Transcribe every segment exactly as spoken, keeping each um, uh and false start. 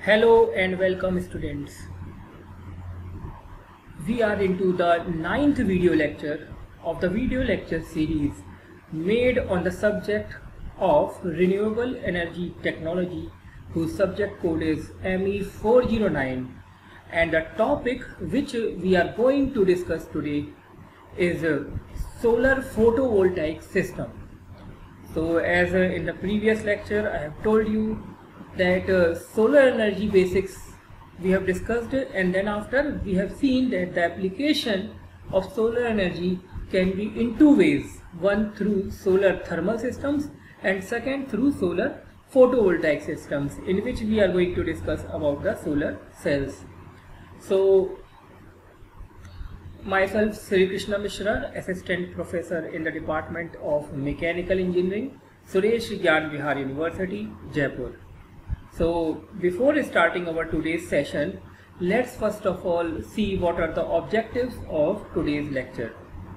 Hello and welcome students. We are into the ninth video lecture of the video lecture series made on the subject of renewable energy technology, whose subject code is M E four oh nine, and the topic which we are going to discuss today is a solar photovoltaic system. So as uh, in the previous lecture I have told you that uh, solar energy basics we have discussed, and then after we have seen that the application of solar energy can be in two ways: one through solar thermal systems and second through solar photovoltaic systems, in which we are going to discuss about the solar cells. So myself, Sri Krishna Mishra, Assistant Professor in the Department of Mechanical Engineering, Suresh Gyan Vihar University, Jaipur. So before starting our today's session, let's first of all see what are the objectives of today's lecture.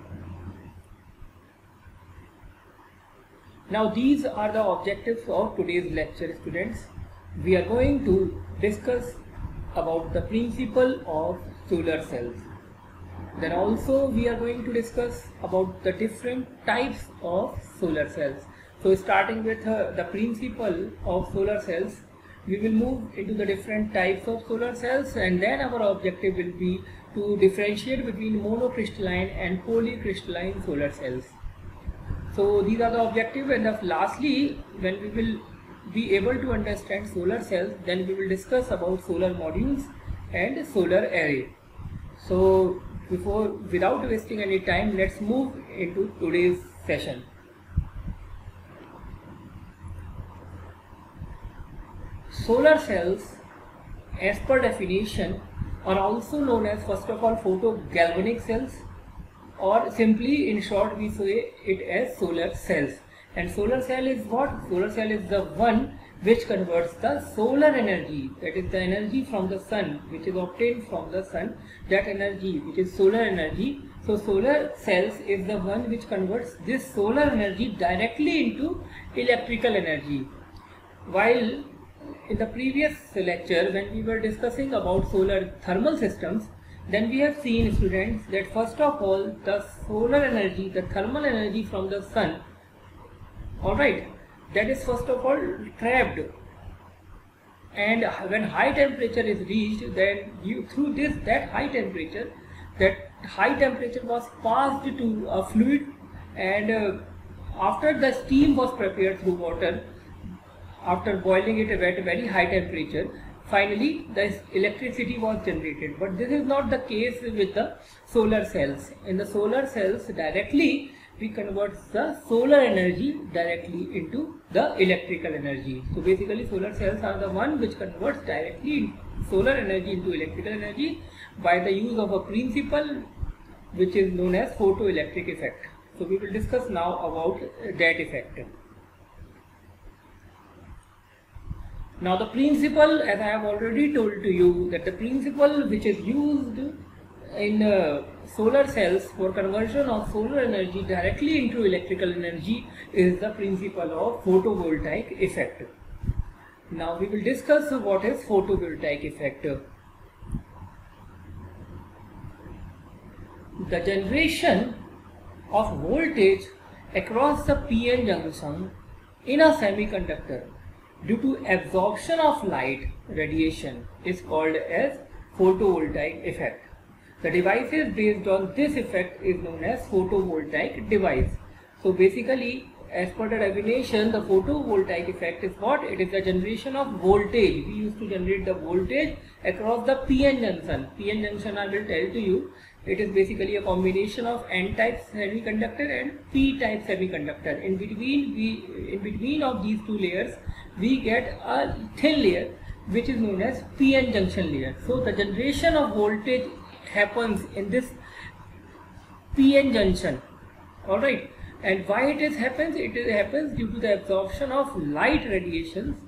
Now these are the objectives of today's lecture, students. We are going to discuss about the principle of solar cells. Then also we are going to discuss about the different types of solar cells. So starting with uh, the principle of solar cells, we will move into the different types of solar cells, and then our objective will be to differentiate between monocrystalline and polycrystalline solar cells. So these are the objectives, and thus lastly, when we will be able to understand solar cells, then we will discuss about solar modules and solar array. So before, without wasting any time, let's move into today's session. Solar cells, as per definition, are also known as, first of all, photogalvanic cells, or simply in short we say it as solar cells. And solar cell is what? Solar cell is the one which converts the solar energy, that is the energy from the sun, which is obtained from the sun, that energy which is solar energy. So solar cells is the one which converts this solar energy directly into electrical energy. While in the previous lecture, when we were discussing about solar thermal systems, then we have seen, students, that first of all the solar energy, the thermal energy from the sun, alright, that is first of all trapped, and when high temperature is reached, then you, through this that high temperature, that high temperature was passed to a fluid, and uh, after the steam was prepared through water, after boiling it at a very high temperature, finally the electricity was generated. But this is not the case with the solar cells. In the solar cells, directly we convert the solar energy directly into the electrical energy. So basically solar cells are the one which converts directly solar energy into electrical energy by the use of a principle which is known as photoelectric effect. So we will discuss now about that effect. Now the principle, as I have already told to you, that the principle which is used in uh, solar cells for conversion of solar energy directly into electrical energy is the principle of photovoltaic effect. Now we will discuss what is photovoltaic effect. The generation of voltage across the P N junction in a semiconductor due to absorption of light radiation is called as photovoltaic effect. The devices based on this effect is known as photovoltaic device. So basically, as per the definition, the photovoltaic effect is what? It is the generation of voltage. We used to generate the voltage across the P N junction. P N junction, I will tell to you, it is basically a combination of N-type semiconductor and P-type semiconductor. In between, we in between of these two layers, we get a thin layer which is known as P N junction layer. So the generation of voltage happens in this P N junction. Alright, and why it is happens? It is happens due to the absorption of light radiations,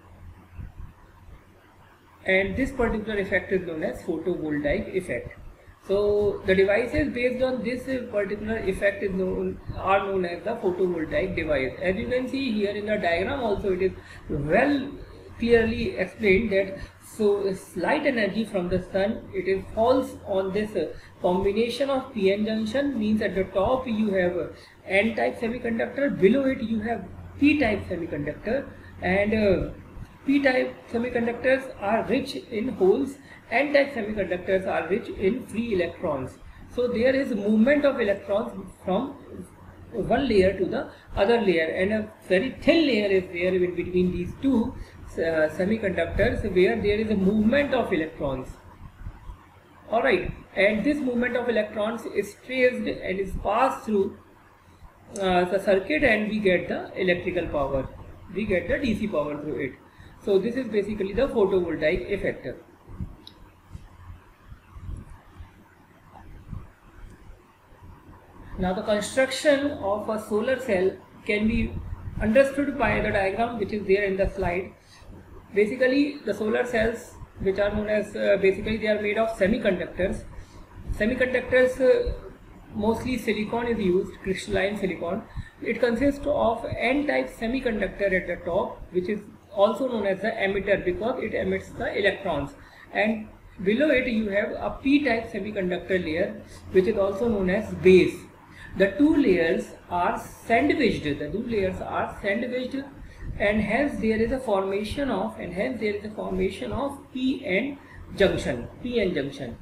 and this particular effect is known as photovoltaic effect. So the devices based on this particular effect is known are known as the photovoltaic device. As you can see here in the diagram also, it is well clearly explained that So it's light energy from the sun, it is falls on this uh, combination of P N junction, means at the top you have uh, N-type semiconductor, below it you have P-type semiconductor, and uh, P-type semiconductors are rich in holes, N-type semiconductors are rich in free electrons. So there is movement of electrons from one layer to the other layer, and a very thin layer is there in between these two uh, semiconductors, where there is a movement of electrons. Alright, and this movement of electrons is traced and is passed through uh, the circuit, and we get the electrical power, we get the D C power through it. So this is basically the photovoltaic effect. Now the construction of a solar cell can be understood by the diagram which is there in the slide. Basically the solar cells, which are known as uh, basically they are made of semiconductors. Semiconductors, uh, mostly silicon is used, crystalline silicon. It consists of N-type semiconductor at the top, which is also known as the emitter because it emits the electrons, and below it you have a P-type semiconductor layer, which is also known as base. The two layers are sandwiched, the two layers are sandwiched, and hence there is a formation of, and hence there is a formation of P N junction, P N junction.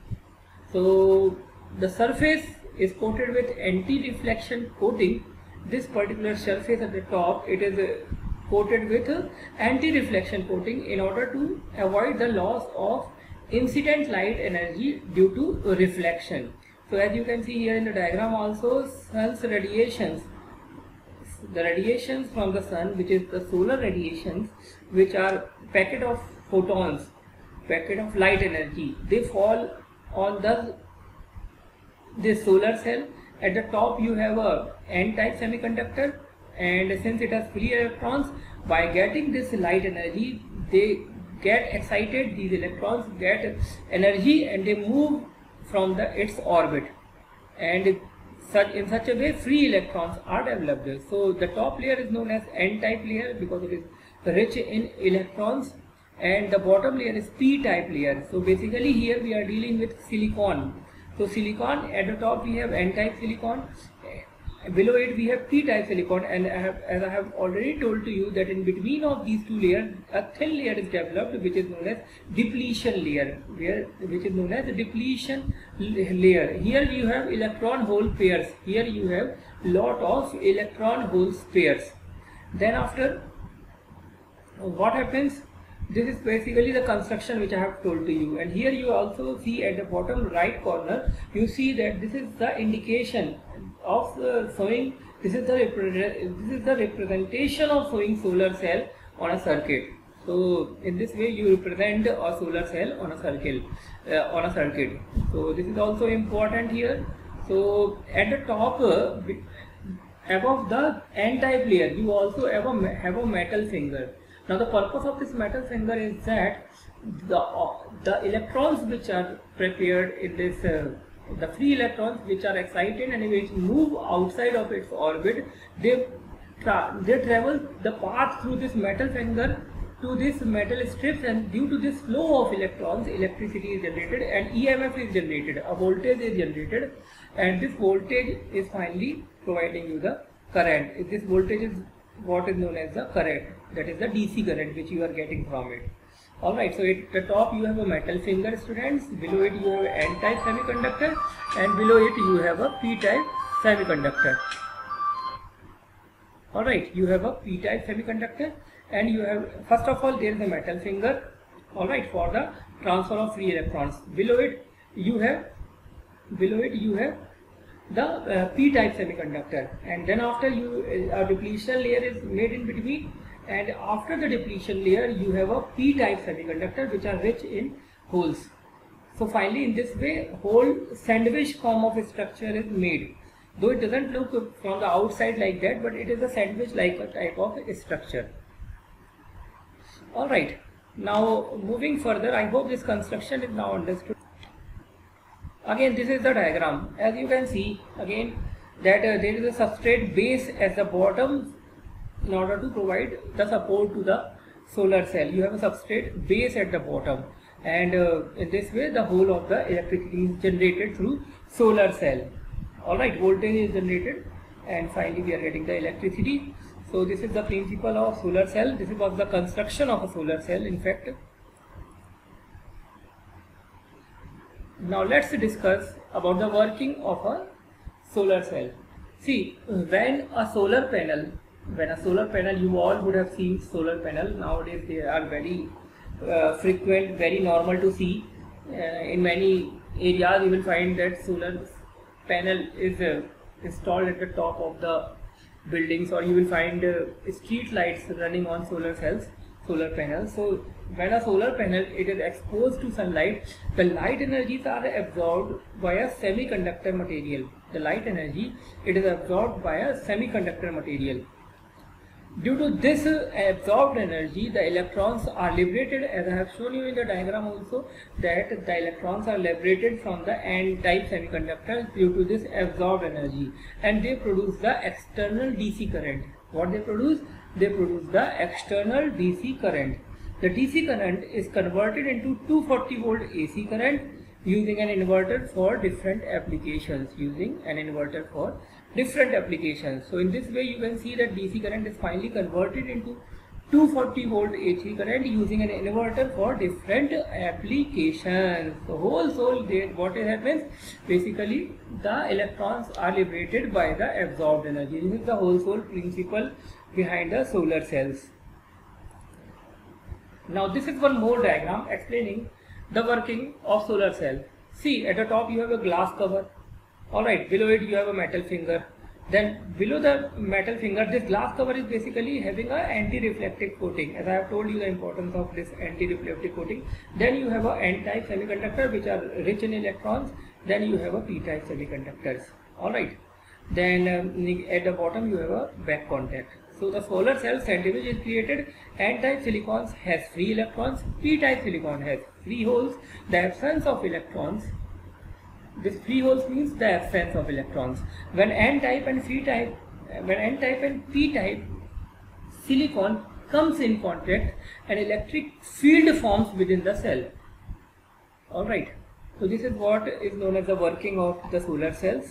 So the surface is coated with anti-reflection coating. This particular surface at the top, it is uh, coated with uh, anti-reflection coating in order to avoid the loss of incident light energy due to reflection. So as you can see here in the diagram also, sun's radiations, the radiations from the sun, which is the solar radiations, which are packet of photons, packet of light energy, they fall on the this solar cell. At the top you have a N-type semiconductor, and since it has free electrons, by getting this light energy they get excited, these electrons get energy and they move from the its orbit, and such in such a way free electrons are developed. So the top layer is known as N-type layer because it is rich in electrons, and the bottom layer is P-type layer. So basically here we are dealing with silicon. So silicon, at the top we have N-type silicon, below it we have P-type silicon, and I have, as I have already told to you that in between of these two layers a thin layer is developed which is known as depletion layer, where which is known as the depletion layer. Here you have electron hole pairs, here you have lot of electron hole pairs. Then after, what happens? This is basically the construction which I have told to you, and here you also see at the bottom right corner, you see that this is the indication of uh, showing, this is the this is the representation of showing solar cell on a circuit. So in this way you represent a solar cell on a circle, uh, on a circuit. So this is also important here. So at the top, uh, above the N-type layer, you also have a have a metal finger. Now the purpose of this metal finger is that the uh, the electrons which are prepared in this uh, the free electrons which are excited and which move outside of its orbit, they tra they travel the path through this metal finger to this metal strips, and due to this flow of electrons electricity is generated and E M F is generated, a voltage is generated, and this voltage is finally providing you the current. This voltage is what is known as the current, that is the D C current which you are getting from it. Alright, so at the top you have a metal finger, students, below it you have an N-type semiconductor, and below it you have a P-type semiconductor. Alright, you have a P-type semiconductor, and you have, first of all there is a metal finger, alright, for the transfer of free electrons. Below it you have, below it you have the uh, P-type semiconductor, and then after you, a depletion layer is made in between, and after the depletion layer you have a P-type semiconductor which are rich in holes. So finally in this way whole sandwich form of structure is made, though it doesn't look from the outside like that, but it is a sandwich like a type of structure. Alright, now moving further, I hope this construction is now understood. Again, this is the diagram. As you can see again that uh, there is a substrate base at the bottom in order to provide the support to the solar cell. You have a substrate base at the bottom. and uh, in this way the whole of the electricity is generated through solar cell. Alright, voltage is generated and finally we are getting the electricity. So this is the principle of solar cell. This was the construction of a solar cell in fact. Now let's discuss about the working of a solar cell. See, when a solar panel, when a solar panel, you all would have seen solar panel. Nowadays they are very uh, frequent, very normal to see. Uh, in many areas you will find that solar panel is uh, installed at the top of the buildings, or you will find uh, street lights running on solar cells, solar panels. So when a solar panel it is exposed to sunlight, the light energies are absorbed by a semiconductor material. The light energy it is absorbed by a semiconductor material. Due to this uh, absorbed energy, the electrons are liberated, as I have shown you in the diagram also, that the electrons are liberated from the n-type semiconductor due to this absorbed energy, and they produce the external D C current. What they produce? They produce the external D C current. The D C current is converted into two hundred forty volt A C current using an inverter for different applications, using an inverter for different applications. So in this way you can see that D C current is finally converted into two hundred forty volt A C current using an inverter for different applications. So whole soul, what it happens, basically the electrons are liberated by the absorbed energy. This is the whole soul principle behind the solar cells. Now this is one more diagram explaining the working of solar cell. See, at the top you have a glass cover. Alright, below it you have a metal finger. Then below the metal finger, this glass cover is basically having a anti-reflective coating, as I have told you the importance of this anti-reflective coating. Then you have a n-type semiconductor which are rich in electrons. Then you have a p-type semiconductors. Alright. Then um, at the bottom you have a back contact. So the solar cell sandwich is created. N-type silicon has free electrons, p-type silicon has free holes. The absence of electrons, this free holes means the absence of electrons. When n-type and p-type, when n-type and p-type silicon comes in contact, an electric field forms within the cell. Alright, so this is what is known as the working of the solar cells.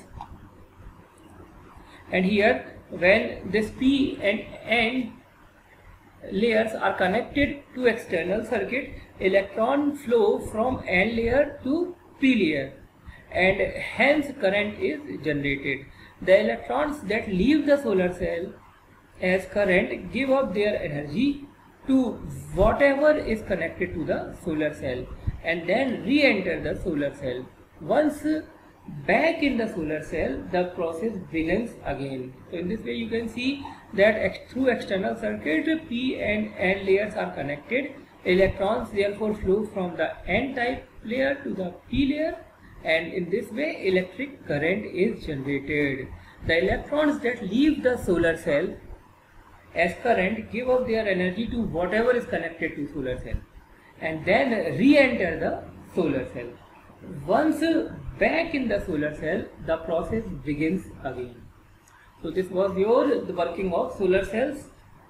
And here, when this p and n layers are connected to external circuit, electron flow from n layer to p layer, and hence current is generated. The electrons that leave the solar cell as current give up their energy to whatever is connected to the solar cell and then re-enter the solar cell. Once back in the solar cell, the process begins again. So in this way you can see that ex through external circuit, p and n layers are connected. Electrons therefore flow from the n-type layer to the p layer, and in this way electric current is generated. The electrons that leave the solar cell as current give up their energy to whatever is connected to solar cell and then re-enter the solar cell. Once back in the solar cell, the process begins again. So this was your the working of solar cells.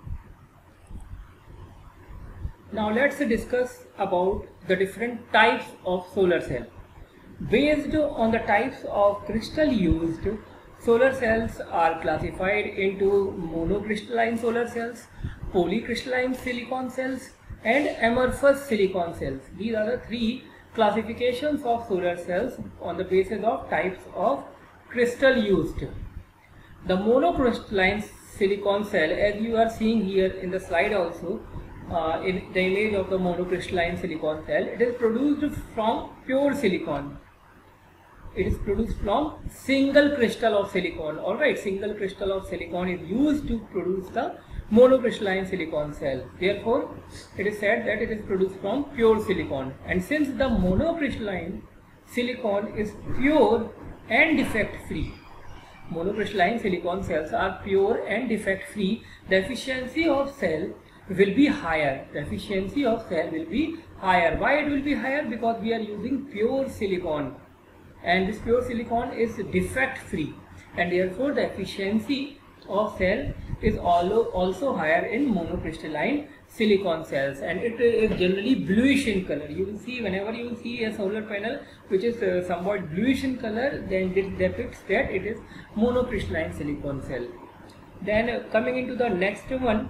Now let's discuss about the different types of solar cell. Based on the types of crystal used, solar cells are classified into monocrystalline solar cells, polycrystalline silicon cells, and amorphous silicon cells. These are the three classifications of solar cells on the basis of types of crystal used. The monocrystalline silicon cell, as you are seeing here in the slide also, uh, in the image of the monocrystalline silicon cell, it is produced from pure silicon. It is produced from single crystal of silicon. Alright, single crystal of silicon is used to produce the monocrystalline silicon cell. Therefore, it is said that it is produced from pure silicon. And since the monocrystalline silicon is pure and defect free, monocrystalline silicon cells are pure and defect free, the efficiency of cell will be higher. The efficiency of cell will be higher. Why it will be higher? Because we are using pure silicon, and this pure silicon is defect free, and therefore the efficiency of cell is also higher in monocrystalline silicon cells, and it is generally bluish in color. You will see whenever you see a solar panel which is uh, somewhat bluish in color, then it depicts that it is monocrystalline silicon cell. Then uh, coming into the next one.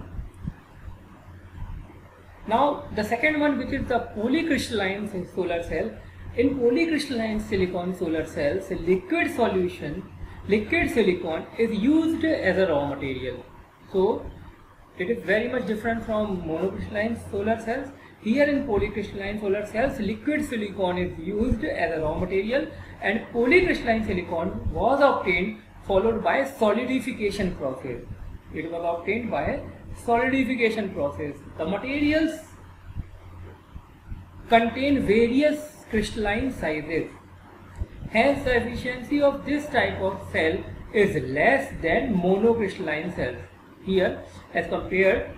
Now the second one, which is the polycrystalline solar cell. In polycrystalline silicon solar cells, liquid solution, liquid silicon is used as a raw material. So it is very much different from monocrystalline solar cells. Here in polycrystalline solar cells, liquid silicon is used as a raw material, and polycrystalline silicon was obtained followed by solidification process. It was obtained by solidification process. The materials contain various crystalline sizes. Hence, the efficiency of this type of cell is less than monocrystalline cells. Here, as compared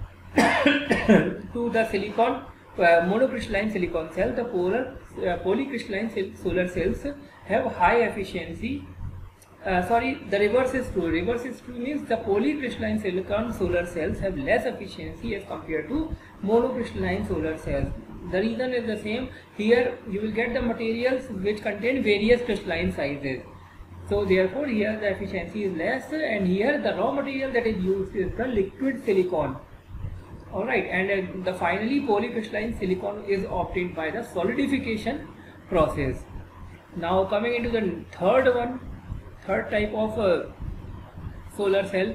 to the silicon uh, monocrystalline silicon cell, the polar uh, polycrystalline solar cells have high efficiency. Uh, sorry, the reverse is true. Reverse is true means the polycrystalline silicon solar cells have less efficiency as compared to monocrystalline solar cells. The reason is the same. Here you will get the materials which contain various crystalline sizes. So therefore here the efficiency is less, and here the raw material that is used is the liquid silicon. Alright, and uh, the finally polycrystalline silicon is obtained by the solidification process. Now coming into the third one, third type of uh, solar cell.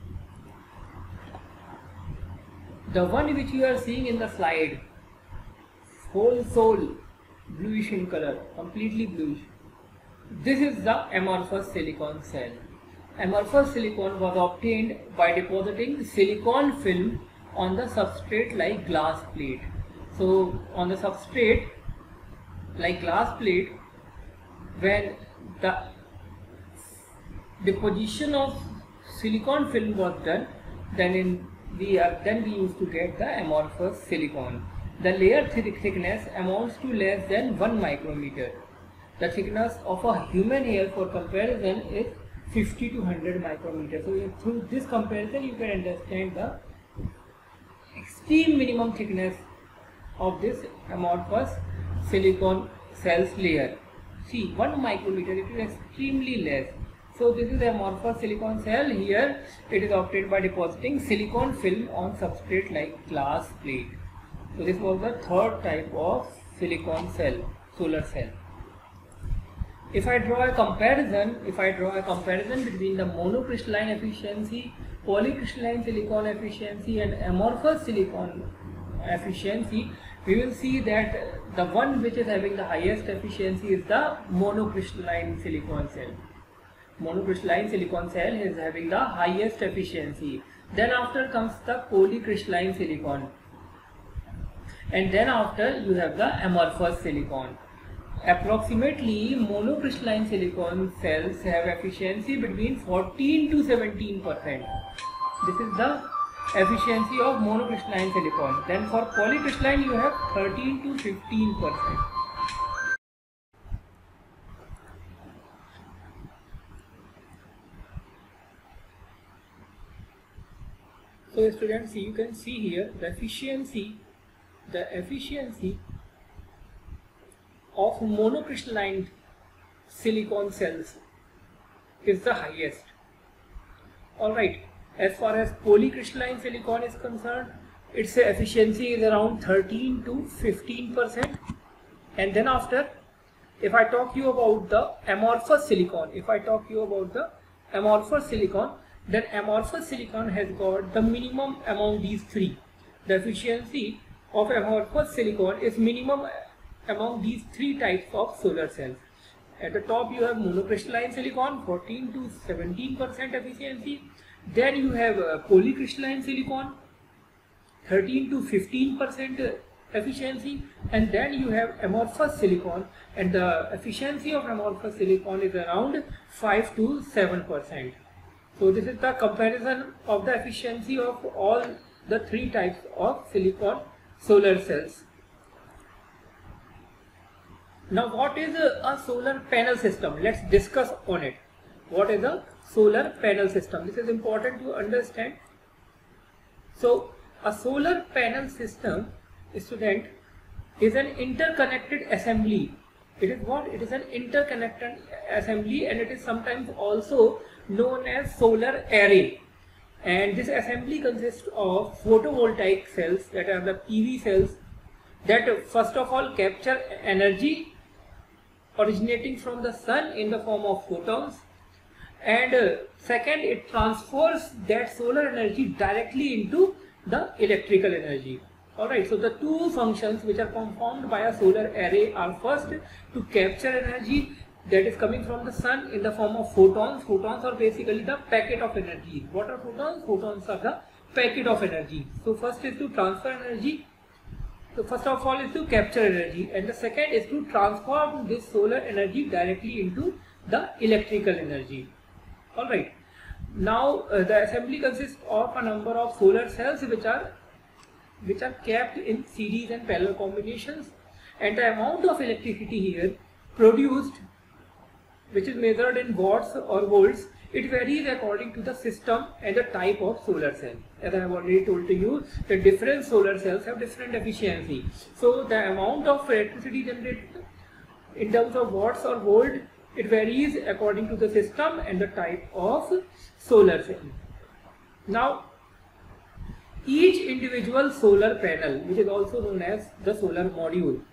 The one which you are seeing in the slide, whole soul bluish in color, completely bluish. This is the amorphous silicon cell. Amorphous silicon was obtained by depositing silicon film on the substrate like glass plate. So on the substrate like glass plate, when the deposition of silicon film was done, then in we are then we used to get the amorphous silicon. The layer th thickness amounts to less than one micrometer. The thickness of a human hair, for comparison, is fifty to one hundred micrometers. So through this comparison you can understand the extreme minimum thickness of this amorphous silicon cells layer. See, one micrometer, it is extremely less. So this is the amorphous silicon cell. Here it is obtained by depositing silicon film on substrate like glass plate. So this was the third type of silicon cell, solar cell. If I draw a comparison, if I draw a comparison between the monocrystalline efficiency, polycrystalline silicon efficiency and amorphous silicon efficiency, we will see that the one which is having the highest efficiency is the monocrystalline silicon cell. Monocrystalline silicon cell is having the highest efficiency. Then after comes the polycrystalline silicon, and then after you have the amorphous silicon. Approximately monocrystalline silicon cells have efficiency between fourteen to seventeen percent. This is the efficiency of monocrystalline silicon. Then for polycrystalline you have thirteen to fifteen percent. So students, you can see here the efficiency, the efficiency of monocrystalline silicon cells is the highest. Alright, as far as polycrystalline silicon is concerned, its efficiency is around thirteen to fifteen percent. And then after, if I talk you about the amorphous silicon, if I talk you about the amorphous silicon, then amorphous silicon has got the minimum among these three. The efficiency of amorphous silicon is minimum among these three types of solar cells. At the top you have monocrystalline silicon, fourteen to seventeen percent efficiency. Then you have uh, polycrystalline silicon, thirteen to fifteen percent efficiency, and then you have amorphous silicon, and the efficiency of amorphous silicon is around five to seven percent. So this is the comparison of the efficiency of all the three types of silicon solar cells. Now what is a, a solar panel system? Let's discuss on it. What is a solar panel system. This is important to understand. So a solar panel system, student, is an interconnected assembly. It is what? It is an interconnected assembly, and it is sometimes also known as solar array. And this assembly consists of photovoltaic cells, that are the P V cells, that first of all capture energy originating from the sun in the form of photons, and uh, second, it transfers that solar energy directly into the electrical energy. Alright, so the two functions which are performed by a solar array are first to capture energy that is coming from the sun in the form of photons. Photons are basically the packet of energy. What are photons? Photons are the packet of energy. So first is to transfer energy. So first of all is to capture energy, and the second is to transform this solar energy directly into the electrical energy. Alright, now uh, the assembly consists of a number of solar cells which are which are kept in series and parallel combinations, and the amount of electricity here produced, which is measured in watts or volts, it varies according to the system and the type of solar cell. As I have already told to you, the different solar cells have different efficiency. So the amount of electricity generated in terms of watts or volt, it varies according to the system and the type of solar cell. Now, each individual solar panel, which is also known as the solar module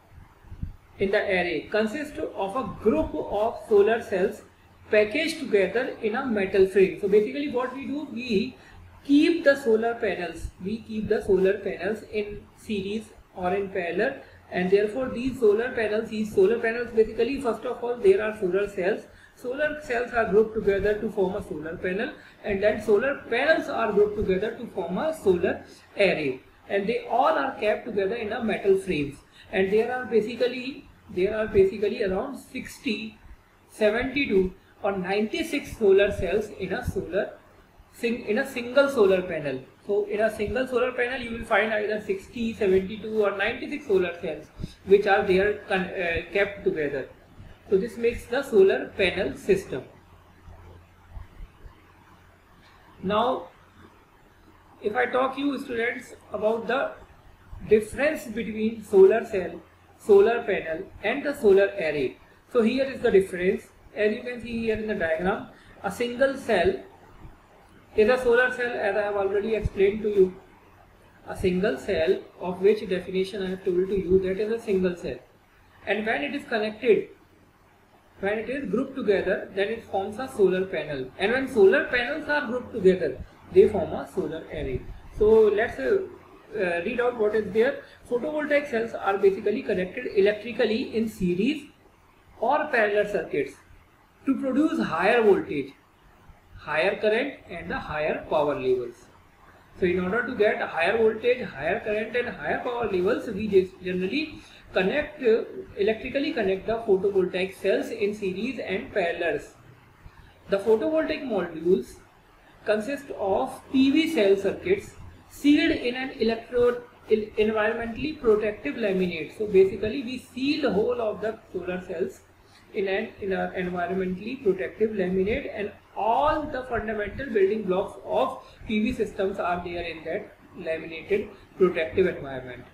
in the array, consists of a group of solar cells packaged together in a metal frame. So basically what we do, we keep the solar panels, we keep the solar panels in series or in parallel, and therefore these solar panels, these solar panels basically, first of all, there are solar cells. Solar cells are grouped together to form a solar panel, and then solar panels are grouped together to form a solar array, and they all are kept together in a metal frames, and there are basically there are basically around sixty, seventy-two or ninety-six solar cells in a solar sing in a single solar panel. So in a single solar panel you will find either sixty, seventy-two or ninety-six solar cells which are there uh, kept together. So this makes the solar panel system. Now, if I talk you students about the difference between solar cell, solar panel and the solar array. So here is the difference. As you can see here in the diagram, a single cell is a solar cell, as I have already explained to you. A single cell, of which definition I have told to you, that is a single cell. And when it is connected, when it is grouped together, then it forms a solar panel. And when solar panels are grouped together, they form a solar array. So let's uh, uh, read out what is there. Photovoltaic cells are basically connected electrically in series or parallel circuits to produce higher voltage, higher current and the higher power levels. So in order to get a higher voltage, higher current and higher power levels, we just generally connect, uh, electrically connect the photovoltaic cells in series and parallels. The photovoltaic modules consist of P V cell circuits sealed in an electrode environmentally protective laminate. So basically we seal the whole of the solar cells in an in an environmentally protective laminate, and all the fundamental building blocks of P V systems are there in that laminated protective environment.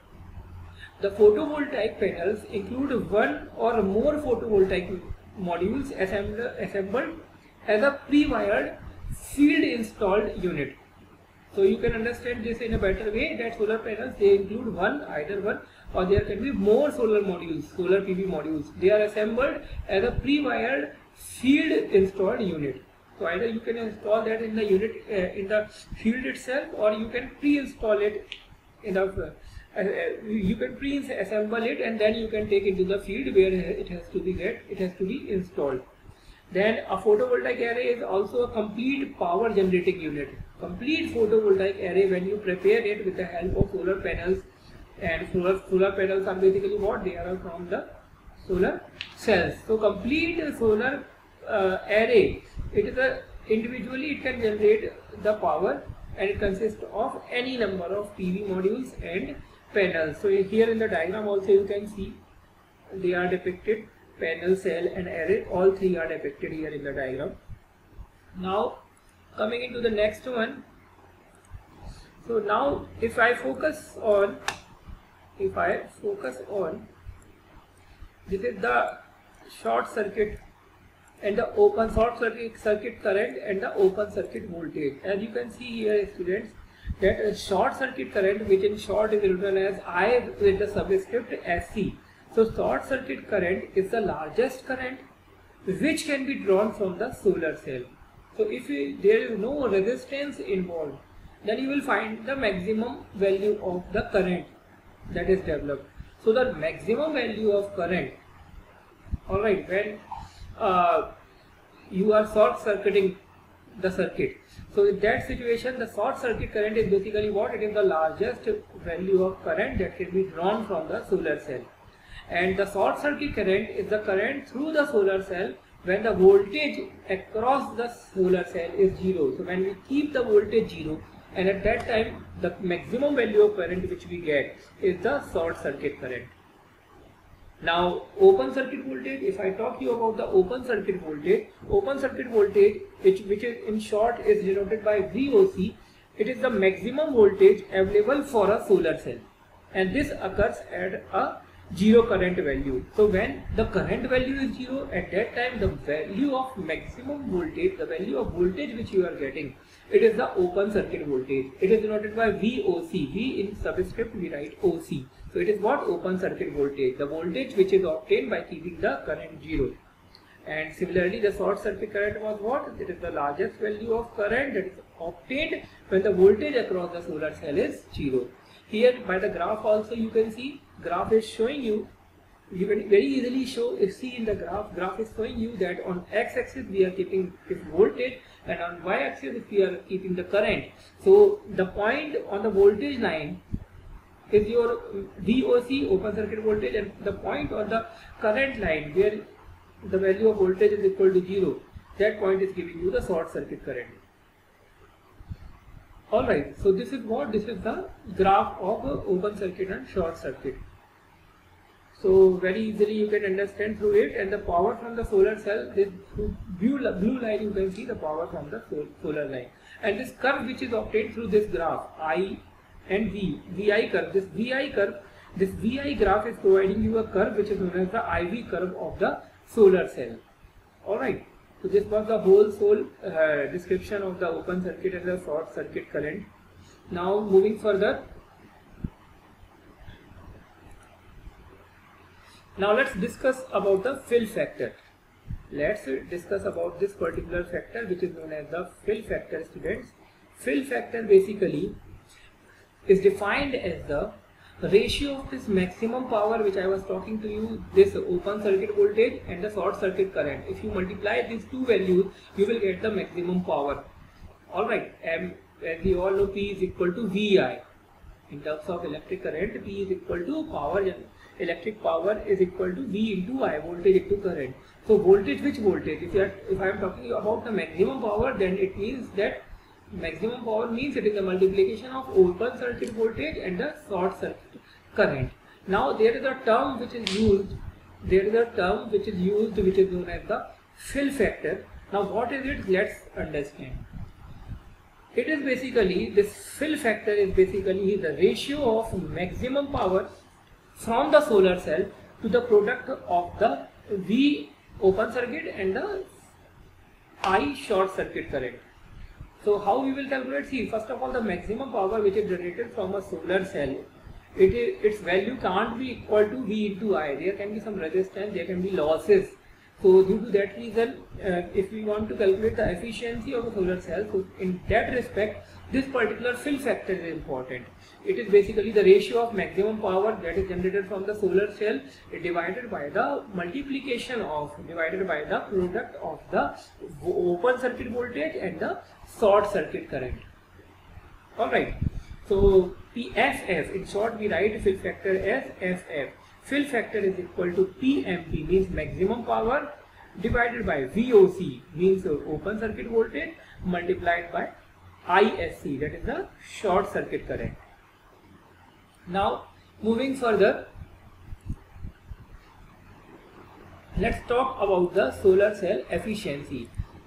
The photovoltaic panels include one or more photovoltaic modules assembled, assembled as a pre-wired field installed unit. So you can understand this in a better way, that solar panels, they include one, either one, or there can be more solar modules, solar P V modules. They are assembled as a pre-wired field installed unit. So either you can install that in the unit uh, in the field itself, or you can pre-install it in the uh, uh, you can pre-assemble it and then you can take it to the field where it has to be get it has to be installed. Then a photovoltaic array is also a complete power generating unit. Complete photovoltaic array, when you prepare it with the help of solar panels, and solar, solar panels are basically what? They are from the solar cells. So complete solar uh, array, it is a individually it can generate the power, and it consists of any number of P V modules and panels. So here in the diagram also you can see they are depicted. Panel, cell and array, all three are depicted here in the diagram. Now coming into the next one. So now if I focus on, if I focus on, this is the short circuit and the open short circuit circuit current and the open circuit voltage. As you can see here, students, that a short circuit current, which in short is written as I with the subscript S C. So short circuit current is the largest current which can be drawn from the solar cell. So if you, there is no resistance involved, then you will find the maximum value of the current that is developed. So the maximum value of current, alright, when uh, you are short circuiting the circuit. So in that situation, the short circuit current is basically what? It is the largest value of current that can be drawn from the solar cell. And the short circuit current is the current through the solar cell when the voltage across the solar cell is zero. So when we keep the voltage zero, and at that time the maximum value of current which we get is the short circuit current. Now open circuit voltage, if I talk to you about the open circuit voltage, open circuit voltage which, which is in short is denoted by V O C, it is the maximum voltage available for a solar cell, and this occurs at a zero current value. So when the current value is zero, at that time the value of maximum voltage, the value of voltage which you are getting, it is the open circuit voltage. It is denoted by V O C. V in subscript we write O C. So it is what? Open circuit voltage, the voltage which is obtained by keeping the current zero. And similarly the short circuit current was what? It is the largest value of current that is obtained when the voltage across the solar cell is zero. Here by the graph also you can see, graph is showing you, you can very easily show, see in the graph, graph is showing you that on x-axis we are keeping this voltage and on y-axis we are keeping the current. So the point on the voltage line is your V O C, open circuit voltage, and the point on the current line where the value of voltage is equal to zero, that point is giving you the short circuit current. Alright, so this is what? This is the graph of uh, open circuit and short circuit. So very easily you can understand through it, and the power from the solar cell, this blue, blue line you can see the power from the solar line. And this curve which is obtained through this graph, I and V, V I curve, this V I curve, this V I graph is providing you a curve which is known as the I V curve of the solar cell. Alright. So this was the whole sole uh, description of the open circuit and the short circuit current. Now moving further. Now let's discuss about the fill factor. Let's discuss about this particular factor which is known as the fill factor, students. Fill factor basically is defined as the ratio of this maximum power which I was talking to you, this open circuit voltage and the short circuit current. If you multiply these two values, you will get the maximum power. Alright, and as we all know, P is equal to V I. In terms of electric current, P is equal to power, electric power is equal to V into I, voltage into current. So voltage, which voltage? If, you are, if I am talking about the maximum power, then it means that maximum power means it is the multiplication of open circuit voltage and the short circuit current. Now there is a term which is used, there is a term which is used which is known as the fill factor. Now what is it? Let's understand. It is basically, this fill factor is basically the ratio of maximum power from the solar cell to the product of the V open circuit and the I short circuit current. So how we will calculate? See, first of all, the maximum power which is generated from a solar cell, it is, its value can't be equal to V into I. There can be some resistance, there can be losses. So due to that reason, uh, if we want to calculate the efficiency of a solar cell, so in that respect, this particular fill factor is important. It is basically the ratio of maximum power that is generated from the solar cell divided by the multiplication of, divided by the product of the open circuit voltage and the short circuit current. Alright, so P F F, in short we write fill factor as F F. Fill factor is equal to P M P, means maximum power, divided by V O C, means open circuit voltage, multiplied by I S C, that is the short circuit current. Now moving further, let's talk about the solar cell efficiency.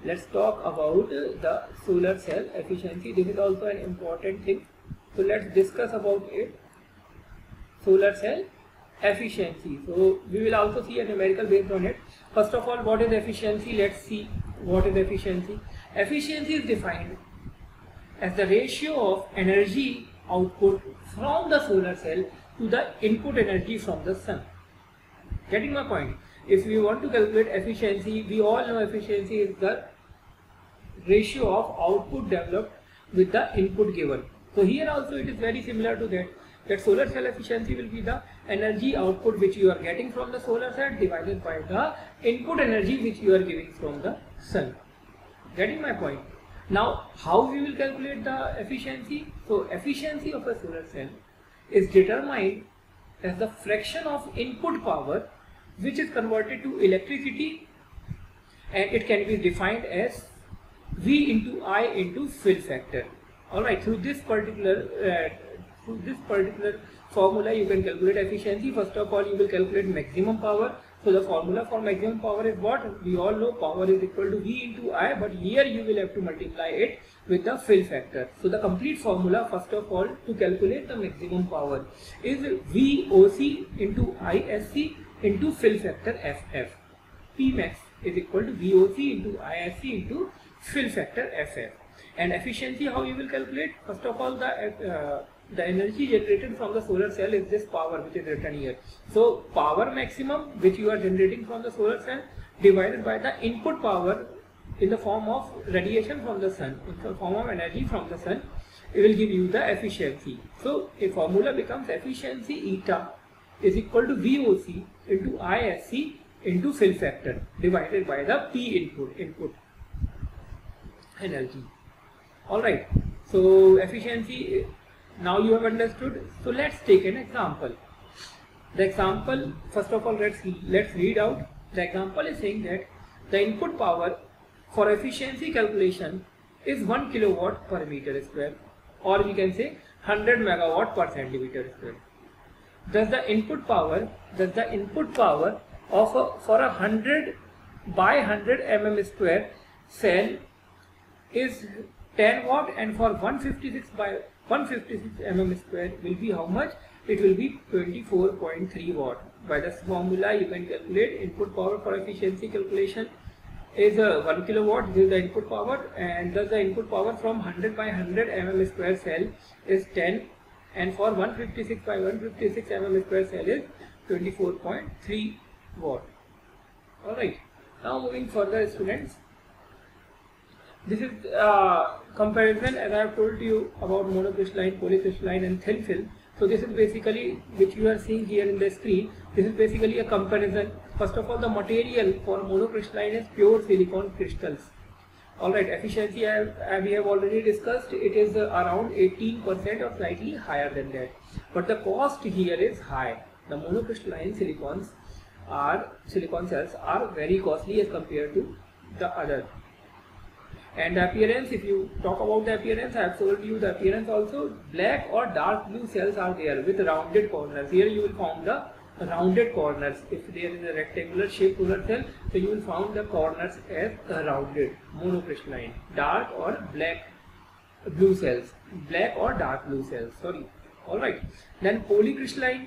let's talk about uh, the solar cell efficiency. This is also an important thing, so let's discuss about it. Solar cell efficiency. So we will also see a numerical based on it. First of all, what is efficiency? Let's see what is efficiency. Efficiency is defined as the ratio of energy output from the solar cell to the input energy from the sun. Getting my point? If we want to calculate efficiency, we all know efficiency is the ratio of output developed with the input given. So here also it is very similar to that. That solar cell efficiency will be the energy output which you are getting from the solar cell divided by the input energy which you are giving from the sun. Getting my point? Now, how we will calculate the efficiency? So, efficiency of a solar cell is determined as the fraction of input power which is converted to electricity, and it can be defined as V into I into fill factor. Alright, through this particular uh, through this particular formula you can calculate efficiency. First of all, you will calculate maximum power. So the formula for maximum power is what? We all know power is equal to V into I, but here you will have to multiply it with the fill factor. So the complete formula, first of all, to calculate the maximum power is V O C into I S C into fill factor F F. P max is equal to V O C into I S C into fill factor F F. And efficiency, how you will calculate? First of all, the uh, the energy generated from the solar cell is this power which is written here. So power maximum which you are generating from the solar cell divided by the input power in the form of radiation from the sun, in the form of energy from the sun, it will give you the efficiency. So a formula becomes efficiency eta is equal to V O C into I S C into fill factor divided by the P input input energy. Alright, so efficiency, now you have understood. So let's take an example. The example, first of all, let's let's read out. The example is saying that the input power for efficiency calculation is one kilowatt per meter square, or we can say one hundred megawatt per centimeter square. Thus the input power, thus the input power of a, for a one hundred by one hundred millimeter square cell is ten watt, and for one hundred fifty-six by one hundred fifty-six millimeter square will be how much? It will be twenty-four point three watt. By this formula you can calculate input power for efficiency calculation is uh, one kilowatt. This is the input power, and thus the input power from one hundred by one hundred millimeter square cell is ten, and for one hundred fifty-six by one hundred fifty-six millimeter square cell is twenty-four point three watt. Alright, now moving further, students. This is uh, comparison, as I have told you, about monocrystalline, polycrystalline and thin film. So this is basically, which you are seeing here in the screen, this is basically a comparison. First of all, the material for monocrystalline is pure silicon crystals. Alright, efficiency I have, I, we have already discussed, it is uh, around eighteen percent or slightly higher than that. But the cost here is high. The monocrystalline silicons are, silicon cells are very costly as compared to the other. And the appearance, if you talk about the appearance, I have told you the appearance also. Black or dark blue cells are there with rounded corners. Here you will find the rounded corners. If there is a rectangular shaped solar cell, so you will find the corners as rounded, monocrystalline. Dark or black blue cells, black or dark blue cells, sorry. Alright, then polycrystalline.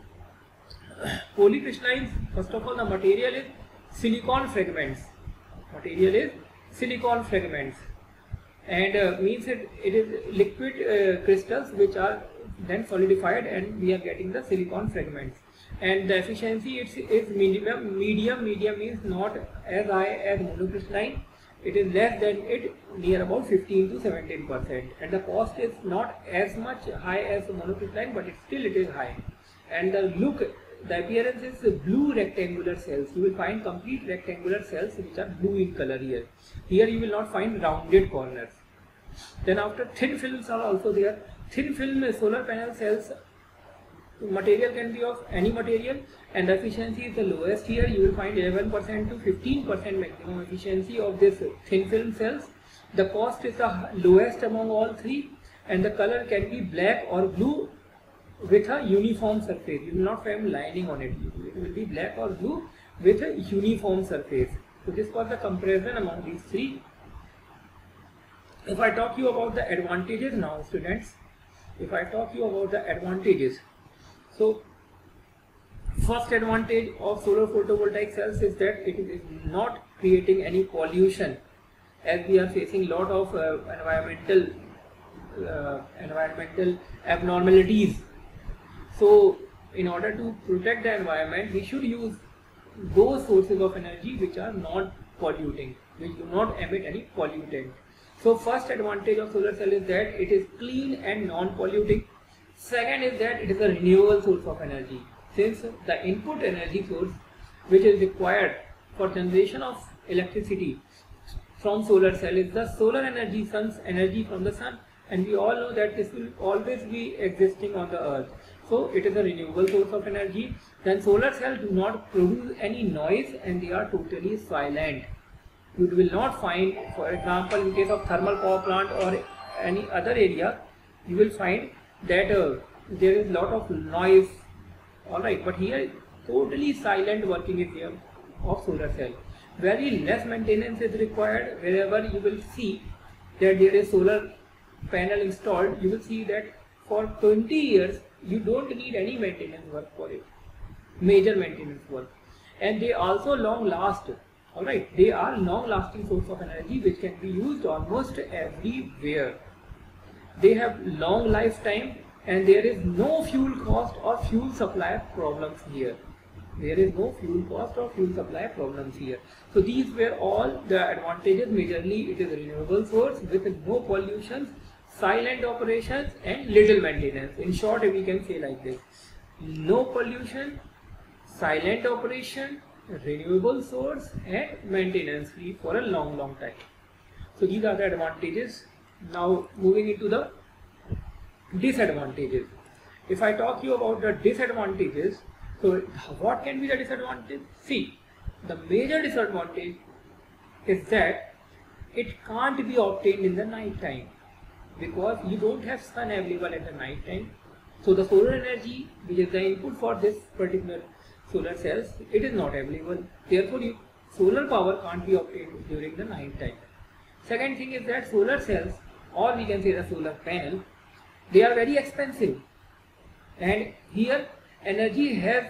Polycrystalline, first of all, the material is silicon fragments. Material is silicon fragments, and uh, means it, it is liquid uh, crystals which are then solidified, and we are getting the silicon fragments. And the efficiency it's, is medium. Medium medium means not as high as monocrystalline, it is less than it, near about fifteen to seventeen percent, and the cost is not as much high as monocrystalline, but it still it is high. And the look, the appearance is blue rectangular cells. You will find complete rectangular cells which are blue in color here. Here you will not find rounded corners. Then after, thin films are also there. Thin film solar panel cells, material can be of any material, and the efficiency is the lowest here. You will find eleven percent to fifteen percent maximum efficiency of this thin film cells. The cost is the lowest among all three, and the color can be black or blue with a uniform surface. You will not find lining on it. It will be black or blue with a uniform surface. So this was the comparison among these three. If I talk you about the advantages now, students, if I talk you about the advantages, so first advantage of solar photovoltaic cells is that it is not creating any pollution, as we are facing lot of uh, environmental uh, environmental abnormalities. So in order to protect the environment, we should use those sources of energy which are not polluting, which do not emit any pollutant. So first advantage of solar cell is that it is clean and non-polluting. Second is that it is a renewable source of energy, since the input energy source which is required for generation of electricity from solar cell is the solar energy, sun's energy from the sun, and we all know that this will always be existing on the earth. So it is a renewable source of energy. Then solar cells do not produce any noise and they are totally silent. You will not find, for example, in case of thermal power plant or any other area, you will find that uh, there is lot of noise, alright, but here totally silent working is there of solar cell. Very less maintenance is required. Wherever you will see that there is solar panel installed, you will see that for twenty years you don't need any maintenance work for it, major maintenance work, and they also long last. Alright, they are long lasting source of energy which can be used almost everywhere. They have long lifetime and there is no fuel cost or fuel supply problems here. There is no fuel cost or fuel supply problems here. So these were all the advantages. Majorly it is a renewable source with no pollution, silent operations and little maintenance. In short, we can say like this: no pollution, silent operation, renewable source and maintenance free for a long long time. So these are the advantages. Now moving into the disadvantages. If I talk you about the disadvantages, so what can be the disadvantage? See, the major disadvantage is that it can't be obtained in the night time, because you don't have sun available at the night time. So the solar energy, which is the input for this particular solar cells, it is not available. Therefore, you, solar power can't be obtained during the night time. Second thing is that solar cells, or we can say the solar panel, they are very expensive, and here energy has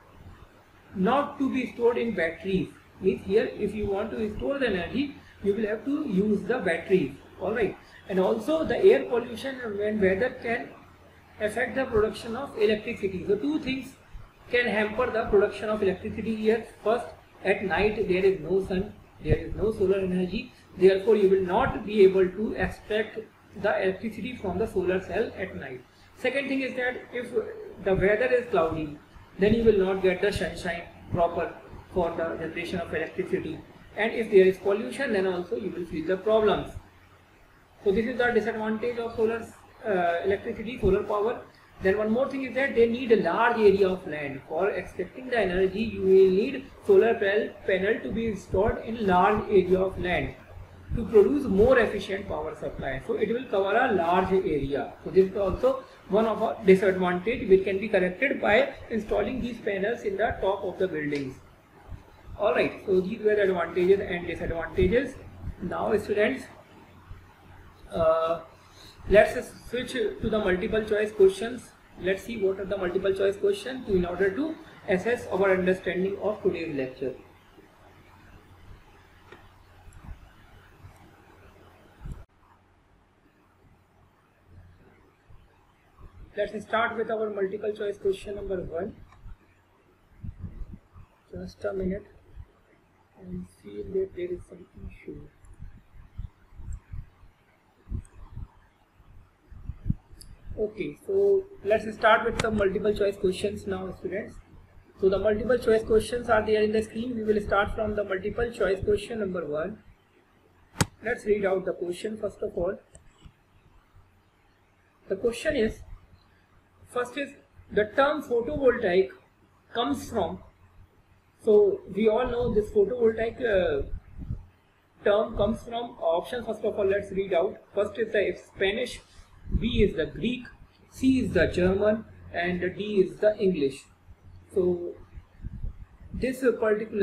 not to be stored in batteries. Means here, if you want to store the energy, you will have to use the batteries. All right, and also the air pollution and weather can affect the production of electricity. So two things can hamper the production of electricity here. First, at night there is no sun, there is no solar energy, therefore you will not be able to extract the electricity from the solar cell at night. Second thing is that if the weather is cloudy, then you will not get the sunshine proper for the generation of electricity, and if there is pollution, then also you will feel the problems. So this is the disadvantage of solar uh, electricity, solar power. Then one more thing is that they need a large area of land. For extracting the energy, you will need solar panel to be installed in large area of land to produce more efficient power supply. So it will cover a large area. So this is also one of our disadvantage which can be corrected by installing these panels in the top of the buildings. Alright, so these were the advantages and disadvantages. Now students, uh, let's switch to the multiple choice questions. Let's see what are the multiple choice questions in order to assess our understanding of today's lecture. Let's start with our multiple choice question number one. Just a minute, and see that there is some issue. Okay, so let's start with some multiple choice questions now, students. So the multiple choice questions are there in the screen. We will start from the multiple choice question number one. Let's read out the question first of all. The question is, first is, the term photovoltaic comes from, so we all know this photovoltaic uh, term comes from options. First of all, let's read out. First is the Spanish, B is the Greek, C is the German, and D is the English. So this particular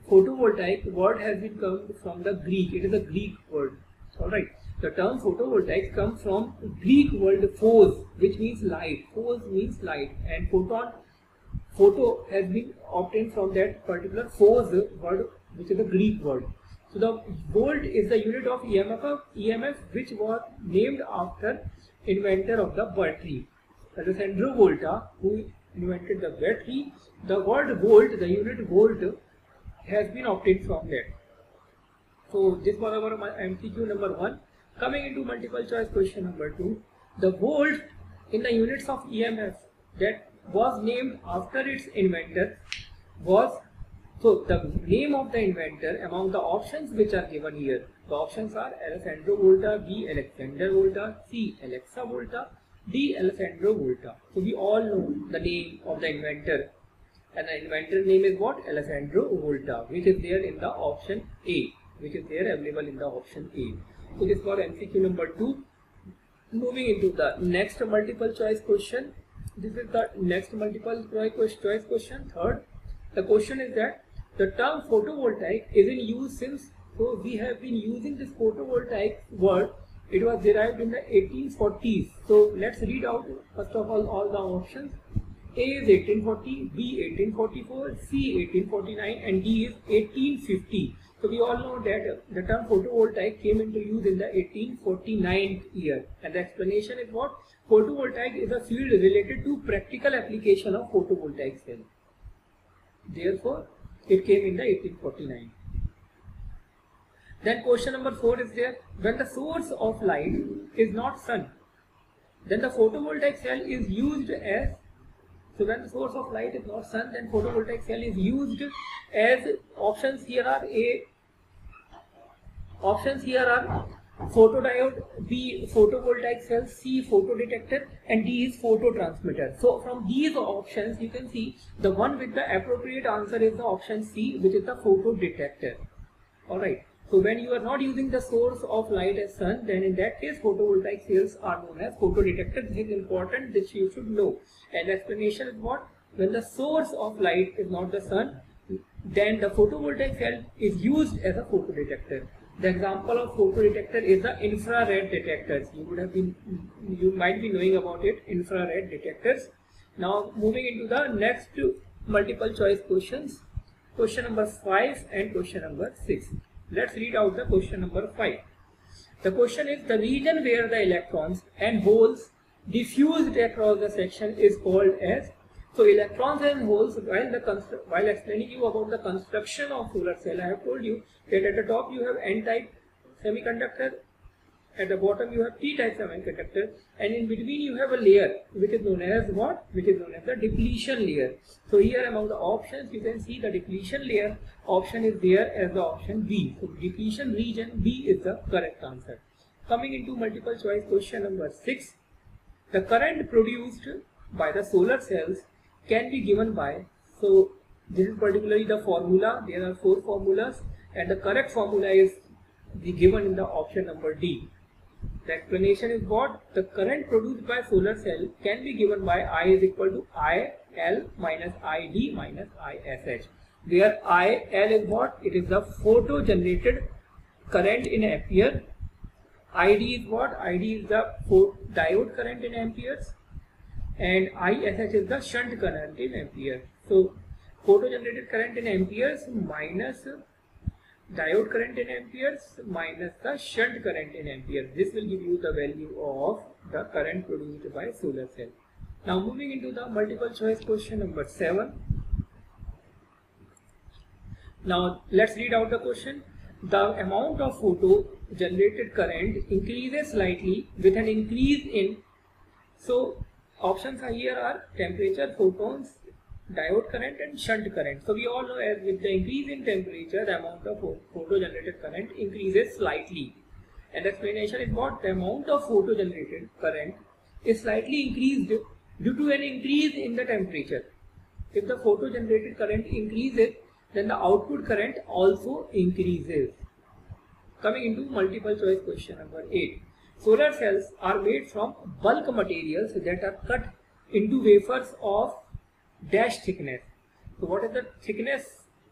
photovoltaic word has been come from the Greek. It is a Greek word. Alright. The term photovoltaic comes from Greek word phos, which means light. Phos means light, and photon, photo has been obtained from that particular phos word, which is a Greek word. So the volt is the unit of E M F, E M F which was named after inventor of the battery, Alessandro Volta, who invented the battery. The word volt, the unit volt, has been obtained from that. So this was our M C Q number one. Coming into multiple choice question number two, the volt in the units of E M F that was named after its inventor was, so the name of the inventor among the options which are given here. The options are Alessandro Volta, B. Alexander Volta, C. Alexa Volta, D. Alessandro Volta. So we all know the name of the inventor, and the inventor name is what? Alessandro Volta, which is there in the option A, which is there available in the option A. So this was M C Q number two. Moving into the next multiple choice question. This is the next multiple choice question, third. The question is that the term photovoltaic is in use since, so we have been using this photovoltaic word. It was derived in the eighteen forties. So let's read out first of all all the options. A is eighteen forty, B eighteen forty-four, C eighteen forty-nine, and D is eighteen fifty. So we all know that the term photovoltaic came into use in the eighteen forty-nine year, and the explanation is what? Photovoltaic is a field related to practical application of photovoltaic cell. Therefore, it came in the eighteen forty-nine. Then question number four is there. When the source of light is not sun, then the photovoltaic cell is used as, so when the source of light is not sun, then photovoltaic cell is used as, options here are A, options here are photodiode, B photovoltaic cell, C photodetector, and D is phototransmitter. So from these options you can see the one with the appropriate answer is the option C, which is the photodetector. Alright. So when you are not using the source of light as sun, then in that case photovoltaic cells are known as photodetectors. This is important, this you should know. And the explanation is what? When the source of light is not the sun, then the photovoltaic cell is used as a photodetector. The example of photodetector is the infrared detectors. You would have been, you might be knowing about it, infrared detectors. Now moving into the next multiple choice questions, question number five and question number six. Let's read out the question number five. The question is, the region where the electrons and holes diffused across the section is called as. So electrons and holes, while the while explaining you about the construction of solar cell, I have told you that at the top you have N-type semiconductor, at the bottom you have P-type semiconductor, and in between you have a layer which is known as what? Which is known as the depletion layer. So here among the options you can see the depletion layer option is there as the option B. So depletion region B is the correct answer. Coming into multiple choice question number six. The current produced by the solar cells can be given by, so this is particularly the formula. There are four formulas and the correct formula is the given in the option number D. The explanation is what? The current produced by solar cell can be given by I is equal to I L minus I D minus I S H, where I L is what? It is the photo generated current in ampere. I D is what? I D is the diode current in amperes, and I S H is the shunt current in ampere. So photo generated current in amperes minus diode current in amperes minus the shunt current in amperes. This will give you the value of the current produced by solar cell. Now moving into the multiple choice question number seven. Now let's read out the question. The amount of photo generated current increases slightly with an increase in, so options are here are temperature, photons, diode current and shunt current. So we all know as with the increase in temperature, the amount of photo generated current increases slightly. And the explanation is what? The amount of photo generated current is slightly increased due to an increase in the temperature. If the photo generated current increases, then the output current also increases. Coming into multiple choice question number eight. Solar cells are made from bulk materials that are cut into wafers of dash thickness. So what is the thickness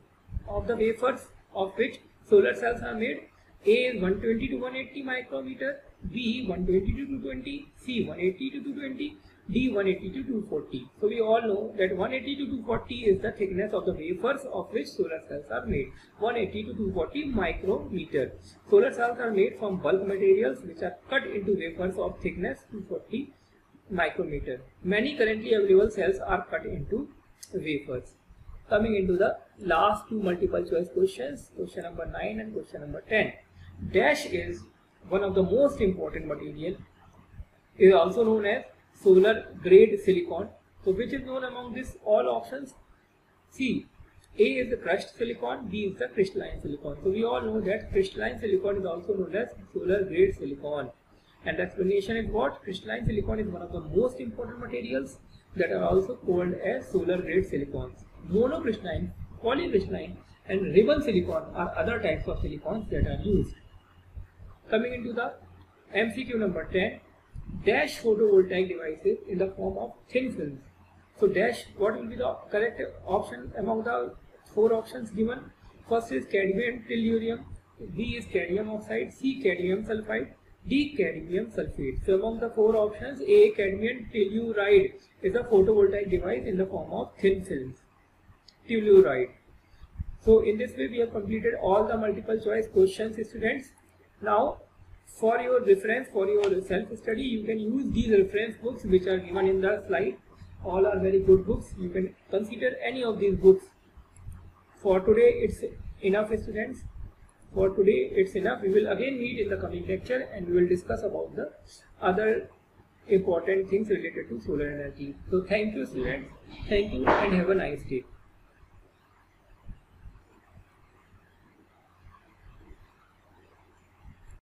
of the wafers of which solar cells are made. A is one twenty to one eighty micrometer, B one twenty to two twenty, C one eighty to two twenty, D one eighty to two forty. So we all know that one eighty to two forty is the thickness of the wafers of which solar cells are made. one eighty to two forty micrometer. Solar cells are made from bulk materials which are cut into wafers of thickness two forty micrometer. Many currently available cells are cut into wafers. Coming into the last two multiple choice questions, question number nine and question number ten. Dash is one of the most important material. It is also known as solar grade silicon. So which is known among these all options? C. A is the crushed silicon, B is the crystalline silicon. So we all know that crystalline silicon is also known as solar grade silicon. And the explanation is what? Crystalline silicon is one of the most important materials that are also called as solar grade silicons. Monocrystalline, polycrystalline and ribbon silicon are other types of silicons that are used. Coming into the M C Q number ten, dash photovoltaic devices in the form of thin films. So dash, what will be the correct option among the four options given? First is cadmium tellurium, B is cadmium oxide, C cadmium sulfide, D cadmium sulfate. So among the four options, A cadmium telluride is a photovoltaic device in the form of thin films. Telluride. So in this way we have completed all the multiple choice questions, students. Now for your reference, for your self-study, you can use these reference books which are given in the slide. All are very good books. You can consider any of these books. For today it's enough, students. For today it's enough. We will again meet in the coming lecture and we will discuss about the other important things related to solar energy. So thank you, students. Thank you and have a nice day.